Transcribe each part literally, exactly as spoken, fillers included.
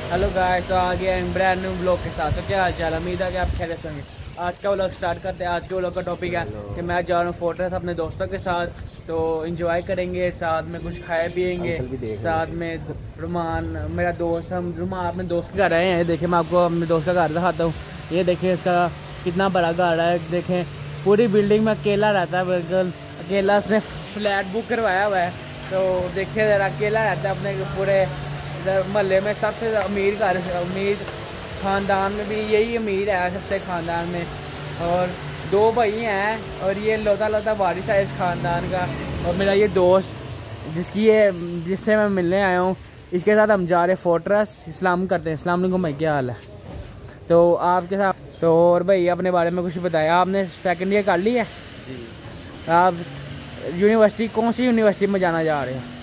Hello guys, तो आ गया brand new blog के साथ। तो क्या हाल चाल, उम्मीद है कि आप खैरियत से होंगे। आज का व्लॉग स्टार्ट करते हैं। आज के व्लॉग का टॉपिक है कि मैं जा रहा हूँ फोर्ट्रेस अपने दोस्तों के साथ, तो इंजॉय करेंगे, साथ में कुछ खाए पिएंगे, साथ में रुमान मेरा दोस्त, हम रुमान अपने दोस्त के घर आए हैं। देखिए मैं आपको अपने दोस्त का घर दिखाता हूँ। ये देखिए इसका कितना बड़ा घर है। देखें पूरी बिल्डिंग में अकेला रहता है, बिल्कुल अकेला। उसने फ्लैट बुक करवाया हुआ है, तो देखिए ज़रा अकेला रहता है अपने पूरे मोहल्ले में। सबसे अमीर घर, अमीर ख़ानदान में भी यही अमीर है सबसे ख़ानदान में। और दो भाई हैं और ये लौता लौता वारिस है इस ख़ानदान का। और मेरा ये दोस्त जिसकी ये जिससे मैं मिलने आया हूँ, इसके साथ हम जा रहे फोर्ट्रेस। इस्लाम करते हैं। अस्सलाम वालेकुम भाई, क्या हाल है? तो आपके साथ तो और भाई अपने बारे में कुछ बताया। आपने सेकेंड ईयर कर ली है जी? आप यूनिवर्सिटी, कौन सी यूनिवर्सिटी में जाना जा रहे हैं?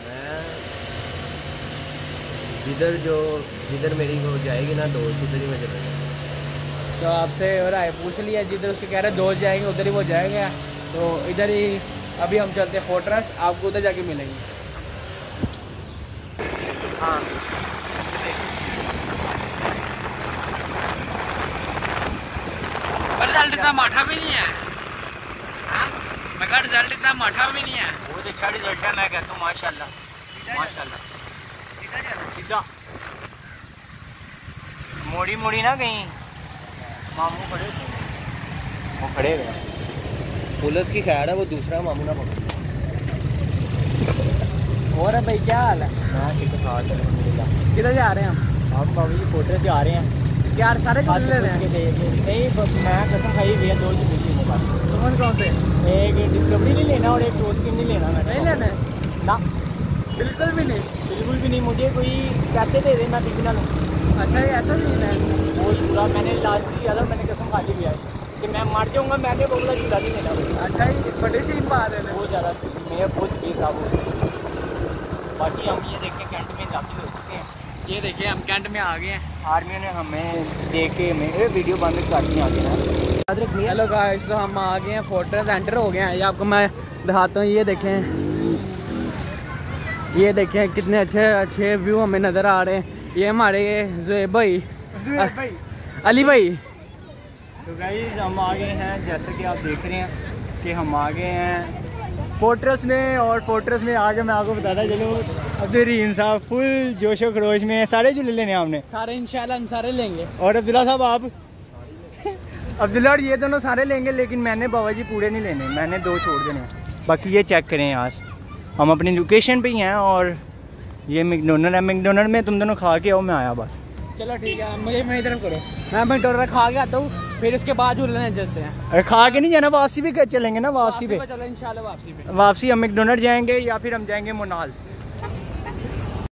जिधर जो जिधर मेरी वो जाएगी ना दोस्त, उधर ही मैं चलूँगा। तो आपसे राय पूछ लिया, जिधर उसके कह रहे दोस्त जाएंगे उधर ही वो जाएगा। तो इधर ही अभी हम चलते हैं फोर्ट्रेस, आपको उधर जाके मिलेंगे। हाँ रिजल्ट इतना माठा भी नहीं है। मैं कहा रिजल्ट इतना माठा भी नहीं है। बहुत अच्छा रिजल्ट है, मैं कहता हूँ माशाल्लाह माशाल्लाह। सीधा मोड़ी मोड़ी ना कहीं मामू खड़े वो खड़े गए पुलिस की खैर है, वो दूसरा मामू ना पकड़े। और भाई क्या हाल है? मैं ठीक ठाक है। किधर जा रहे हैं हम? हम बाबू जी फोर्ट्रेस जा रहे हैं। यार सारे ले रहे हैं? नहीं मैं कसम खाई भैया, दो चीज़ लेने पास। कौन कौन से? एक डिस्कवरी नहीं लेना और एक रोज की नहीं लेना। मैंने नहीं लेना ना, बिल्कुल भी नहीं, बिल्कुल भी नहीं। मुझे कोई पैसे दे दे, मैं बिक ना लूँ। अच्छा ये ऐसा नहीं है? वो पूरा मैंने लास्ट किया था, मैंने कसम खा ली भैया कि मैं मर जाऊँगा, मैंने बोला चूल्हा नहीं लेना। अच्छा ये बड़ी सीन बात है। बहुत ज़्यादा मेरा बहुत स्पीड था वो। बाकी हम ये देखें कैंट में दाखिल हो चुके हैं। ये देखिए हम कैंट में आ गए हैं। आर्मी ने हमें देख के मेरे वीडियो बंद कर दी आगे ना। हेलो गाइस, तो हम आ गए हैं फोर्ट्रेस, एंटर हो गए हैं। ये आपको मैं दिखाता हूँ। ये देखें, ये देखें कितने अच्छे अच्छे व्यू हमें नज़र आ रहे हैं। ये हमारे ज़ुहैब भाई, भाई अली भाई। तो गाइस हम आ गए हैं, जैसे कि आप देख रहे हैं कि हम आ गए हैं फोर्ट्रेस में। और फोर्ट्रेस में आगे मैं आपको बताता चलूँ, अब्दुल साहब फुल जोशो खरोश में। सारे जो ले लेने हमने, सारे इंशाल्लाह हम सारे लेंगे। और अब्दुल्ला साहब आप अब्दुल्ला और ये दोनों सारे लेंगे, लेकिन मैंने बाबा जी पूरे नहीं लेने, मैंने दो छोड़ देने। बाकी ये चेक करें, आज हम अपनी लोकेशन पे ही हैं और ये मैकडोनल्ड है। मैकडोनल्ड में तुम दोनों खा के आओ, मैं आया बस। चलो ठीक है, मुझे मेरी तरफ करो, मैं मैकडोनल्ड खा के आता हूँ, फिर उसके बाद झूलने चलते हैं। अरे खा के नहीं जाना, वापसी भी चलेंगे ना, वापसी पे चलो इंशाल्लाह वापसी पे। वापसी हम मैकडोनल्ड जाएंगे या फिर हम जाएंगे मोनाल।